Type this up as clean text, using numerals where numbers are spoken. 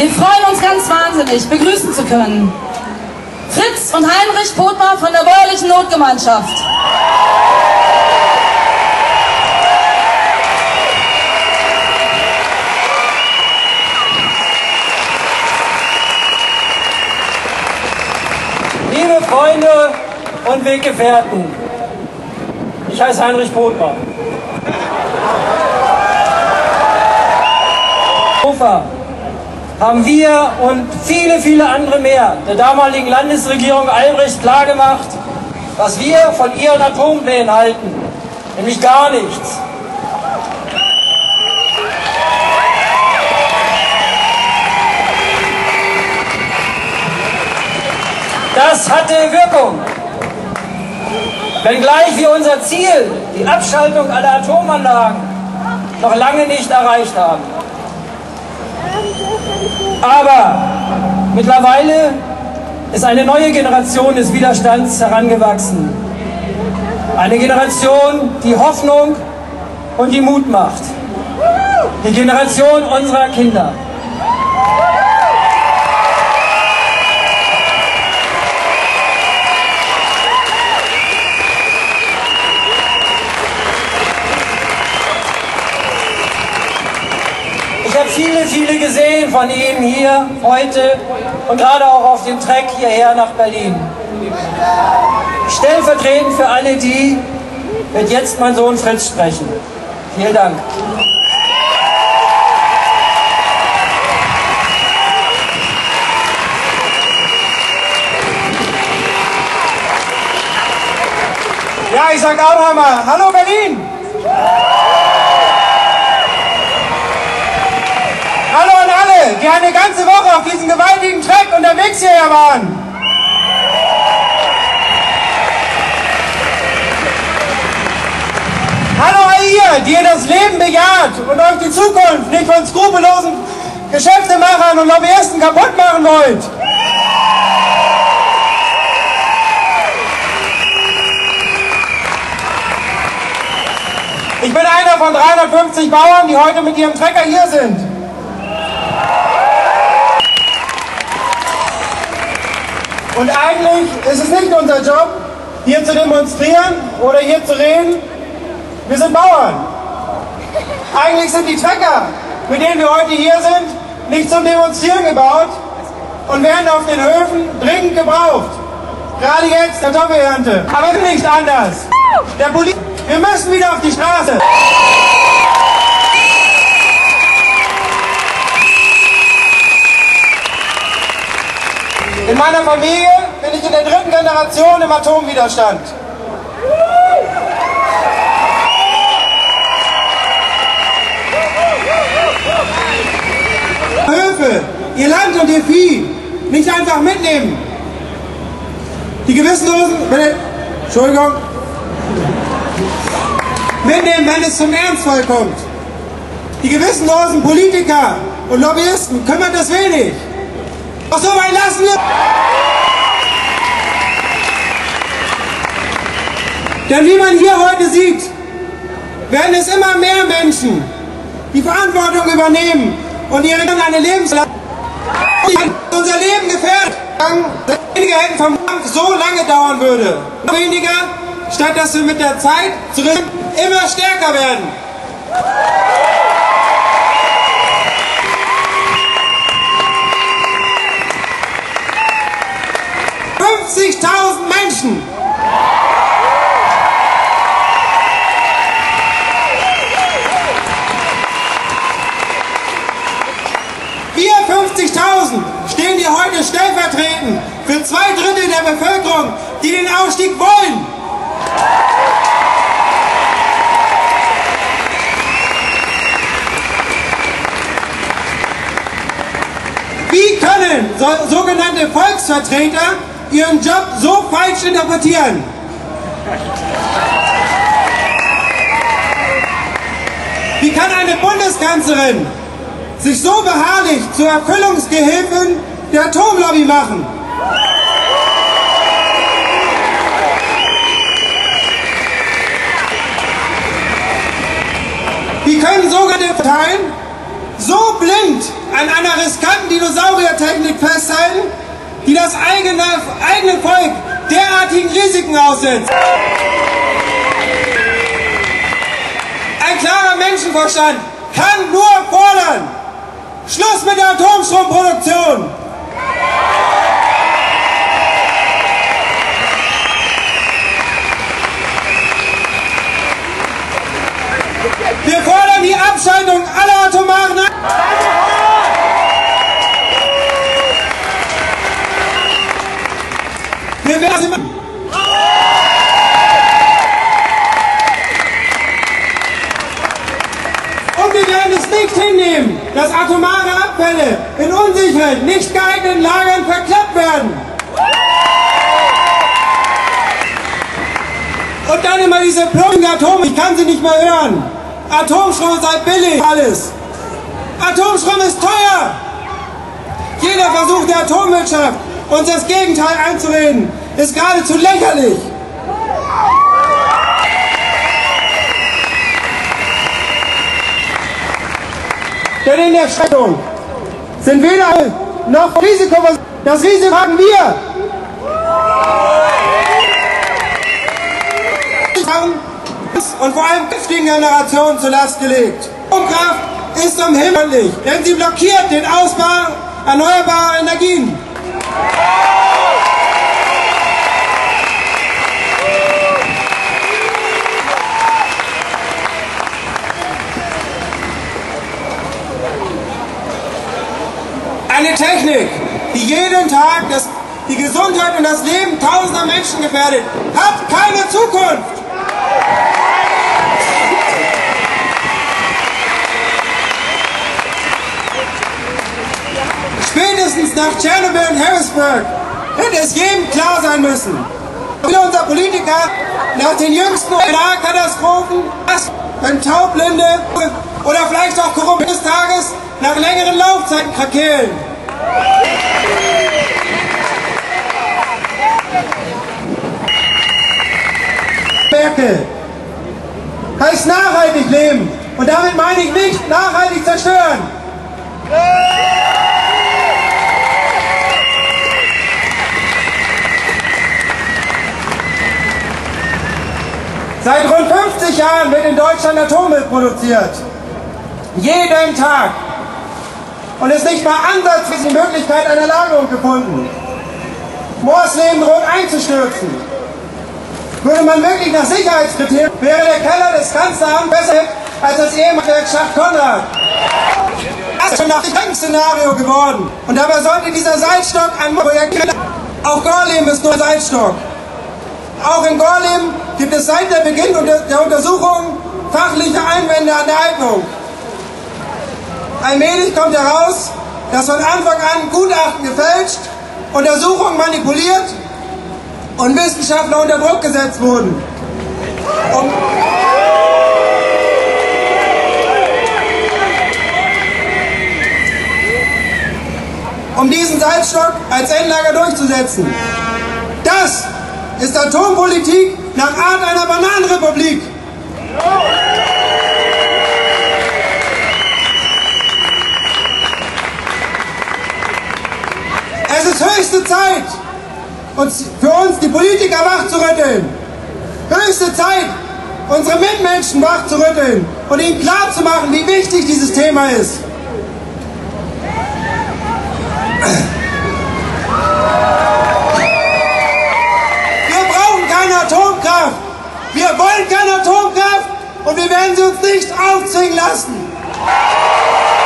Wir freuen uns ganz wahnsinnig, begrüßen zu können Fritz und Heinrich Pothmer von der Bäuerlichen Notgemeinschaft. Liebe Freunde und Weggefährten, ich heiße Heinrich Pothmer. Haben wir und viele, viele andere mehr der damaligen Landesregierung Albrecht klargemacht, was wir von ihren Atomplänen halten, nämlich gar nichts. Das hatte Wirkung. Wenngleich wir unser Ziel, die Abschaltung aller Atomanlagen, noch lange nicht erreicht haben. Aber mittlerweile ist eine neue Generation des Widerstands herangewachsen. Eine Generation, die Hoffnung und die Mut macht. Die Generation unserer Kinder. Ich habe viele, viele gesehen von Ihnen hier heute und gerade auch auf dem Treck hierher nach Berlin. Stellvertretend für alle die wird jetzt mein Sohn Fritz sprechen. Vielen Dank. Ja, ich sag auch einmal, hallo Berlin! Hallo an alle, die eine ganze Woche auf diesem gewaltigen Treck unterwegs hierher waren. Hallo all ihr, die ihr das Leben bejaht und euch die Zukunft nicht von skrupellosen Geschäftemachern und Lobbyisten kaputt machen wollt. Ich bin einer von 350 Bauern, die heute mit ihrem Trecker hier sind. Und eigentlich ist es nicht unser Job, hier zu demonstrieren oder hier zu reden. Wir sind Bauern. Eigentlich sind die Trecker, mit denen wir heute hier sind, nicht zum Demonstrieren gebaut und werden auf den Höfen dringend gebraucht. Gerade jetzt Kartoffelernte. Aber nicht anders. Wir müssen wieder auf die Straße. In meiner Familie bin ich in der 3. Generation im Atomwiderstand. Höfe, ihr Land und ihr Vieh nicht einfach mitnehmen. Die Gewissenlosen, Entschuldigung, mitnehmen, wenn es zum Ernstfall kommt. Die gewissenlosen Politiker und Lobbyisten kümmert das wenig. Ach so weit lassen wir. Denn wie man hier heute sieht, werden es immer mehr Menschen, die Verantwortung übernehmen und ihre eine Lebensleistung unser Leben gefährdet. Weniger hätten vom Kampf so lange dauern würde. Weniger, statt dass wir mit der Zeit zurück immer stärker werden. 50.000 Menschen. Wir 50.000 stehen hier heute stellvertretend für 2/3 der Bevölkerung, die den Ausstieg wollen. Wie können sogenannte Volksvertreter ihren Job so falsch interpretieren? Wie kann eine Bundeskanzlerin sich so beharrlich zur Erfüllungsgehilfin der Atomlobby machen? Wie können sogenannte Parteien so blind an einer riskanten Dinosauriertechnik festhalten, die das eigene Volk derartigen Risiken aussetzt. Ein klarer Menschenverstand kann nur fordern: Schluss mit der Atomstromproduktion! Wir fordern die Abschaltung aller atomaren... Wir werden... Und wir werden es nicht hinnehmen, dass atomare Abfälle in unsicheren, nicht geeigneten Lagern verklappt werden. Und dann immer diese plumpigen Atome, ich kann sie nicht mehr hören. Atomstrom sei billig, alles. Atomstrom ist teuer. Jeder Versuch der Atomwirtschaft, uns das Gegenteil einzureden, ist geradezu lächerlich. Denn in der Schreckung sind weder noch Risiko, das Risiko haben wir. Und vor allem künftigen Generationen zur Last gelegt. Atomkraft ist unhimmlisch, denn sie blockiert den Ausbau erneuerbarer Energien. Eine Technik, die jeden Tag die Gesundheit und das Leben tausender Menschen gefährdet, hat keine Zukunft. Spätestens nach Tschernobyl und Harrisburg hätte es jedem klar sein müssen. Viele unserer Politiker nach den jüngsten Katastrophen, wenn Taubblinde oder vielleicht auch Korruption des Tages nach längeren Laufzeiten krakeelen. Merkel heißt nachhaltig leben. Und damit meine ich nicht nachhaltig zerstören. Seit rund 50 Jahren wird in Deutschland Atommüll produziert. Jeden Tag. Und es ist nicht mal ansatzweise die Möglichkeit einer Lagerung gefunden. Moorsleben droht einzustürzen. Würde man wirklich nach Sicherheitskriterien, wäre der Keller des Kanzleramts besser als das ehemalige Schacht Konrad. Das ist schon nach dem Szenario geworden. Und dabei sollte dieser Salzstock ein Projekt werden. Auch Gorleben ist nur ein Salzstock. Auch in Gorleben gibt es seit der Beginn der Untersuchung fachliche Einwände an der Eignung. Allmählich kommt heraus, dass von Anfang an Gutachten gefälscht, Untersuchungen manipuliert und Wissenschaftler unter Druck gesetzt wurden. Um diesen Salzstock als Endlager durchzusetzen. Das ist Atompolitik nach Art einer Bananenrepublik. Es ist höchste Zeit, für uns die Politiker wachzurütteln. Höchste Zeit, unsere Mitmenschen wachzurütteln und ihnen klarzumachen, wie wichtig dieses Thema ist. Wir brauchen keine Atomkraft. Wir wollen keine Atomkraft und wir werden sie uns nicht aufzwingen lassen.